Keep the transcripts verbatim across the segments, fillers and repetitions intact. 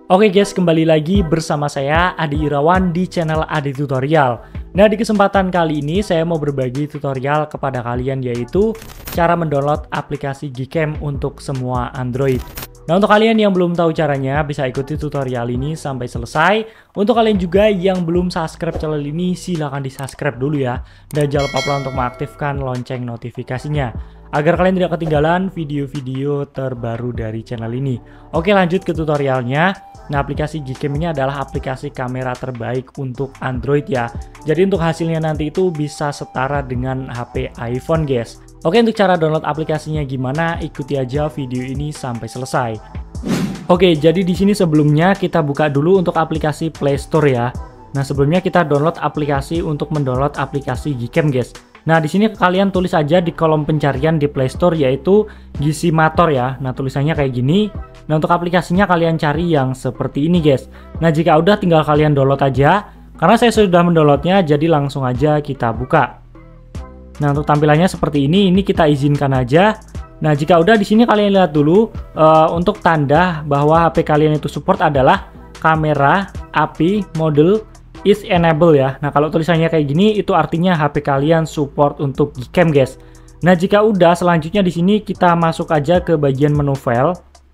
Oke guys, kembali lagi bersama saya Adi Irawan di channel Adi Tutorial. Nah, di kesempatan kali ini saya mau berbagi tutorial kepada kalian, yaitu cara mendownload aplikasi Gcam untuk semua Android. Nah, untuk kalian yang belum tahu caranya, bisa ikuti tutorial ini sampai selesai. Untuk kalian juga yang belum subscribe channel ini, silahkan di subscribe dulu ya. Dan jangan lupa pula untuk mengaktifkan lonceng notifikasinya, agar kalian tidak ketinggalan video-video terbaru dari channel ini. Oke, lanjut ke tutorialnya. Nah, aplikasi Gcam ini adalah aplikasi kamera terbaik untuk Android ya. Jadi untuk hasilnya nanti itu bisa setara dengan H P iPhone guys. Oke, untuk cara download aplikasinya gimana? Ikuti aja video ini sampai selesai. Oke, jadi di sini sebelumnya kita buka dulu untuk aplikasi Play Store ya. Nah, sebelumnya kita download aplikasi untuk mendownload aplikasi Gcam guys. Nah, di sini kalian tulis aja di kolom pencarian di Play Store yaitu Gcmator ya. Nah, tulisannya kayak gini. Nah, untuk aplikasinya kalian cari yang seperti ini guys. Nah, jika udah tinggal kalian download aja. Karena saya sudah mendownloadnya, jadi langsung aja kita buka. Nah, untuk tampilannya seperti ini, ini kita izinkan aja. Nah, jika udah di sini kalian lihat dulu uh, untuk tanda bahwa H P kalian itu support adalah kamera A P I model is enable ya. Nah, kalau tulisannya kayak gini itu artinya H P kalian support untuk Gcam guys. Nah, jika udah selanjutnya di sini kita masuk aja ke bagian menu file.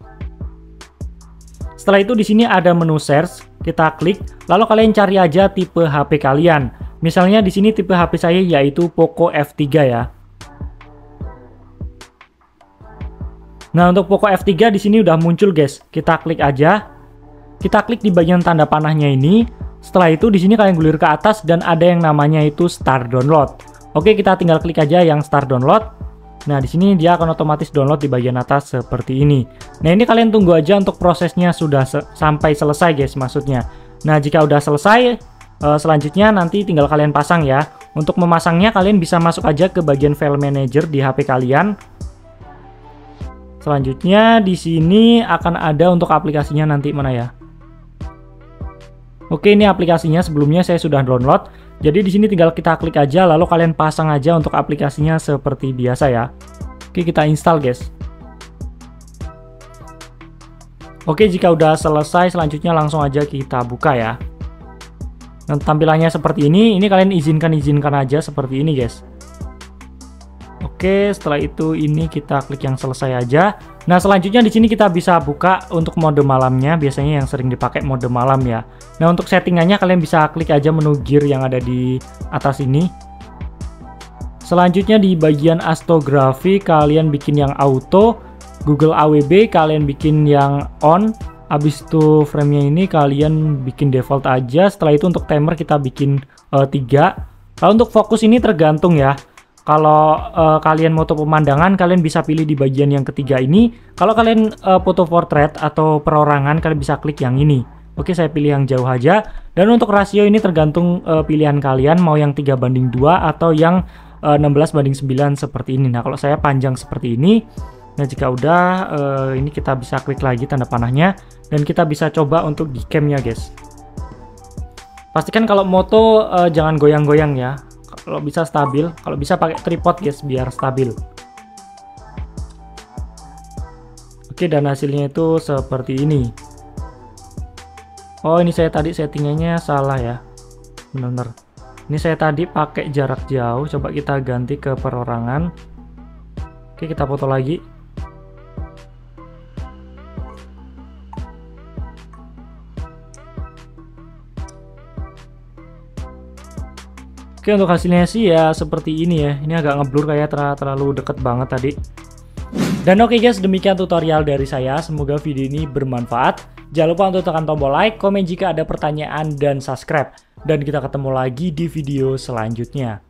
Setelah itu di sini ada menu search, kita klik, lalu kalian cari aja tipe H P kalian. Misalnya di sini tipe H P saya yaitu Poco F tiga ya. Nah, untuk Poco F tiga di sini udah muncul guys. Kita klik aja. Kita klik di bagian tanda panahnya ini. Setelah itu di sini kalian gulir ke atas dan ada yang namanya itu Start Download. Oke, kita tinggal klik aja yang Start Download. Nah, di sini dia akan otomatis download di bagian atas seperti ini. Nah, ini kalian tunggu aja untuk prosesnya sudah se sampai selesai guys maksudnya. Nah, jika udah selesai, uh, selanjutnya nanti tinggal kalian pasang ya. Untuk memasangnya kalian bisa masuk aja ke bagian File Manager di H P kalian. Selanjutnya di sini akan ada untuk aplikasinya nanti mana ya? Oke, ini aplikasinya sebelumnya saya sudah download. Jadi di sini tinggal kita klik aja, lalu kalian pasang aja untuk aplikasinya seperti biasa ya. Oke, kita install guys. Oke, jika udah selesai, selanjutnya langsung aja kita buka ya. Nah, tampilannya seperti ini. Ini kalian izinkan-izinkan aja seperti ini guys. Oke, setelah itu ini kita klik yang selesai aja. Nah, selanjutnya di sini kita bisa buka untuk mode malamnya, biasanya yang sering dipakai mode malam ya. Nah, untuk settingannya kalian bisa klik aja menu gear yang ada di atas ini. Selanjutnya di bagian astrografi kalian bikin yang auto, Google A W B kalian bikin yang on. Habis itu frame-nya ini kalian bikin default aja. Setelah itu untuk timer kita bikin uh, tiga. Lalu untuk fokus ini tergantung ya. Kalau uh, kalian foto pemandangan, kalian bisa pilih di bagian yang ketiga ini. Kalau kalian uh, foto portrait atau perorangan, kalian bisa klik yang ini. Oke, saya pilih yang jauh aja. Dan untuk rasio ini tergantung uh, pilihan kalian, mau yang tiga banding dua atau yang uh, enam belas banding sembilan seperti ini. Nah, kalau saya panjang seperti ini. Nah, jika udah, uh, ini kita bisa klik lagi tanda panahnya. Dan kita bisa coba untuk Gcam-nya guys. Pastikan kalau moto uh, jangan goyang-goyang ya. Kalau bisa stabil, kalau bisa pakai tripod guys biar stabil. Oke, dan hasilnya itu seperti ini. Oh, ini saya tadi settingannya salah ya. Bener-bener. Ini saya tadi pakai jarak jauh, coba kita ganti ke perorangan. Oke, kita foto lagi. Oke, untuk hasilnya sih ya seperti ini ya. Ini agak ngeblur kayak ter terlalu deket banget tadi. Dan oke guys, demikian tutorial dari saya. Semoga video ini bermanfaat. Jangan lupa untuk tekan tombol like, komen jika ada pertanyaan, dan subscribe. Dan kita ketemu lagi di video selanjutnya.